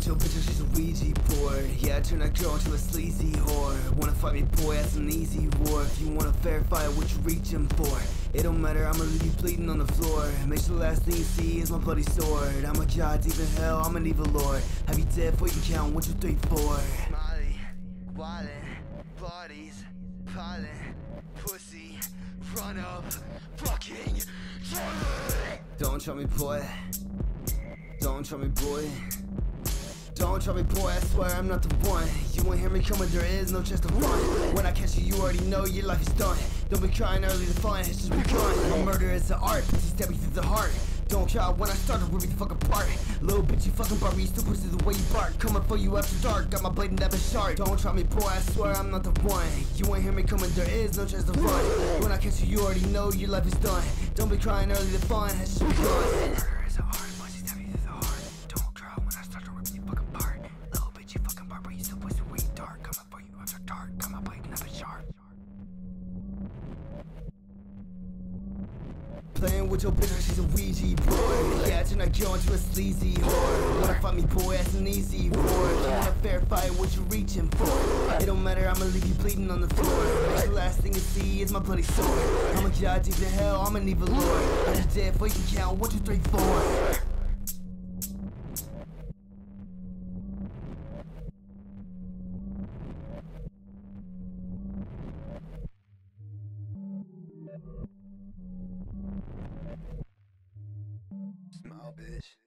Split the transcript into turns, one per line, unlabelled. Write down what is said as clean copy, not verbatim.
with your bitch, she's a Ouija board. Yeah, I turn that girl into a sleazy whore. Wanna fight me, boy, that's an easy war. If you wanna verify what you reaching for, it don't matter, I'ma leave you bleeding on the floor. Make sure the last thing you see is my bloody sword. I'm a god deep in hell, I'm an evil lord. Have you dead before you can count 1, 2, 3, 4. Molly, wildin', bodies, piling, pussy, run up, fucking don't try me, boy. Don't try me, boy. Don't try me, boy, I swear I'm not the one. You won't hear me coming, there is no chance to run. When I catch you, you already know your life is done. Don't be crying early to fun, it's just begun. My murder is an art, bitch, stab me through the heart. Don't cry when I start to rip me the fuck apart. Little bitch, you fucking Barbie, you still push the way you bark. Coming for you after dark, got my blade and that bitch sharp. Don't try me, boy, I swear I'm not the one. You won't hear me coming, there is no chance to run. When I catch you, you already know your life is done. Don't be crying early to fun, it's just begun. Murder is an art, bitch, stab me through the heart. Don't cry when I start to rip you fucking apart. Little bitch, you fucking Barbie, you still push the way you dark. Coming for you after dark, got my blade and that bitch sharp. Playing with your bitch like she's a Ouija board. Yeah, I turn that girl into a sleazy whore. Wanna fight me, boy, that's an easy war. If you wanna verify what you reaching for, it don't matter, I'ma leave you bleeding on the floor. Make the last thing you see is my bloody sword. I'm a god deep in hell, I'm an evil lord. I'm just dead before you can count 1, 2, 3, 4. Smile, bitch.